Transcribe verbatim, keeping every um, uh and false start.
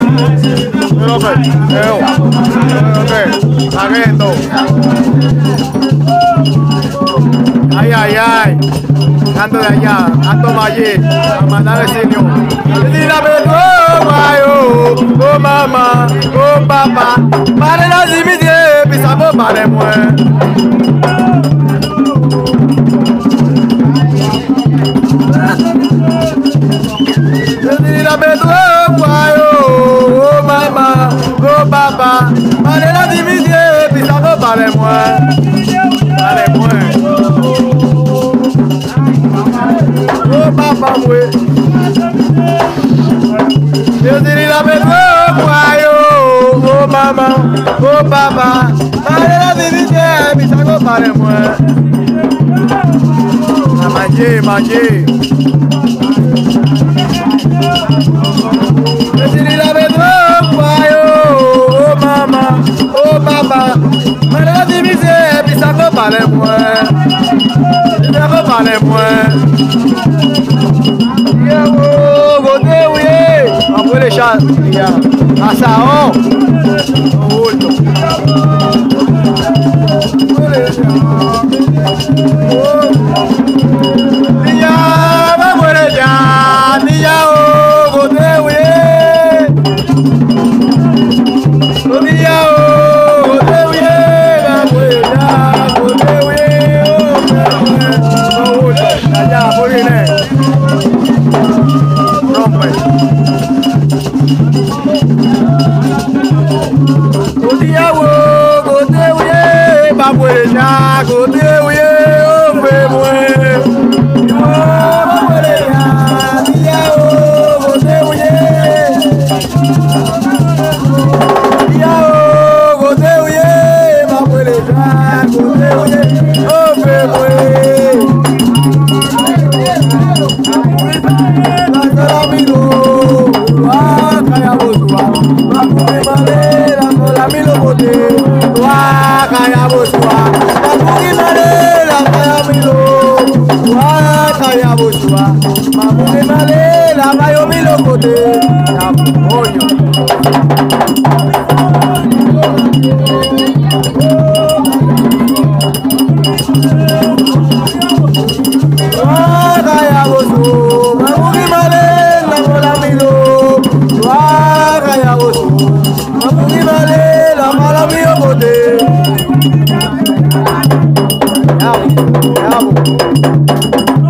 Ay, ay, ay. Ando de allá, ando allí, a mandar el silio. Oh, oh, mamá, oh, papá. Para la dimisión, pisamos para el oh, mamá, oh, papá. Para la dimisión, pisamos para el para el oh, papá, güey. Yo diría la verdad, oh, oh, mamá, oh, papá. Para la división, pisamos para el Mangé, mangé. Yo diría la verdad, oh, mamá, oh, papá. Para la división, pisamos para el pisamos para el Yo, gote, uye. Vamos a deixar, ya. Asaó. Bulto. Niña, vamos a deixar, niña, oh, gote, uye. Niña, oh, gote, uye. Vamos a deixar, gote, uye. Oh, bulto. Allá, por ahí. Godia wo, godia wo, babwe na, godia wo, ofe mo. Babwe na, godia wo, godia wo. Godia wo, godia wo, babwe na, godia wo, ofe mo. Bravo, bravo.